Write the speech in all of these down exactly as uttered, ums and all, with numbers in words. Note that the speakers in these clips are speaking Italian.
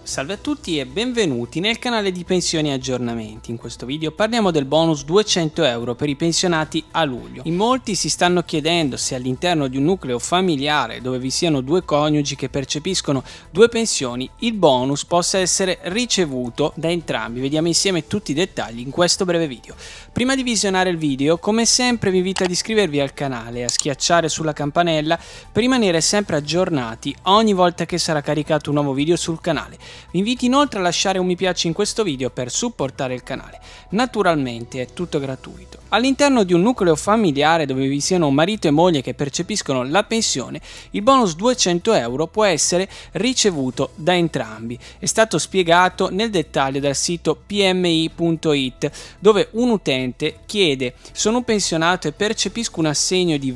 Salve a tutti e benvenuti nel canale di Pensioni e Aggiornamenti. In questo video parliamo del bonus duecento euro per i pensionati a luglio. In molti si stanno chiedendo se all'interno di un nucleo familiare dove vi siano due coniugi che percepiscono due pensioni il bonus possa essere ricevuto da entrambi. Vediamo insieme tutti i dettagli in questo breve video. Prima di visionare il video, come sempre vi invito ad iscrivervi al canale e a schiacciare sulla campanella per rimanere sempre aggiornati ogni volta che sarà caricato un nuovo video sul canale. Vi invito inoltre a lasciare un mi piace in questo video per supportare il canale. Naturalmente è tutto gratuito. All'interno di un nucleo familiare dove vi siano marito e moglie che percepiscono la pensione, il bonus duecento euro può essere ricevuto da entrambi. È stato spiegato nel dettaglio dal sito p m i punto i t, dove un utente chiede: sono un pensionato e percepisco un assegno di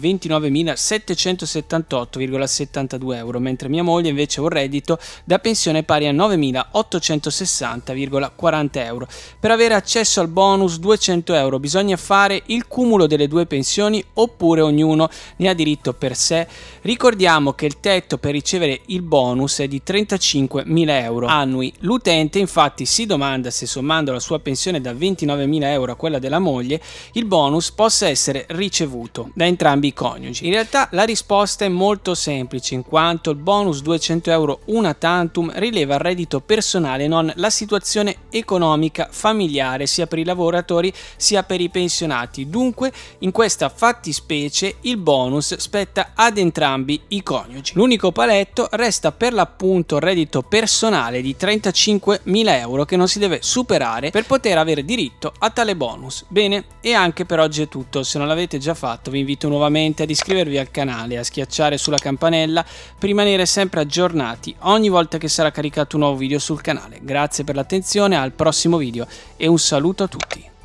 ventinovemilasettecentosettantotto virgola settantadue euro, mentre mia moglie invece ha un reddito da pensione pari a novemilaottocentosessanta virgola quaranta euro. Per avere accesso al bonus duecento euro bisogna fare il cumulo delle due pensioni oppure ognuno ne ha diritto per sé. Ricordiamo che il tetto per ricevere il bonus è di trentacinquemila euro annui. L'utente infatti si domanda se, sommando la sua pensione da ventinovemila euro a quella della moglie, il bonus possa essere ricevuto da entrambi i coniugi. In realtà la risposta è molto semplice, in quanto il bonus duecento euro una tantum rileva il reddito personale e non la situazione economica familiare sia per i lavoratori sia per i pensionati. Dunque in questa fattispecie il bonus spetta ad entrambi i coniugi. L'unico paletto resta per l'appunto il reddito personale di trentacinquemila euro che non si deve superare per poter avere diritto a tale bonus. Bene, e anche per oggi è tutto. Se non l'avete già fatto vi invito nuovamente ad iscrivervi al canale e a schiacciare sulla campanella per rimanere sempre aggiornati ogni volta che sarà caricato un nuovo video sul canale. Grazie per l'attenzione, al prossimo video e un saluto a tutti.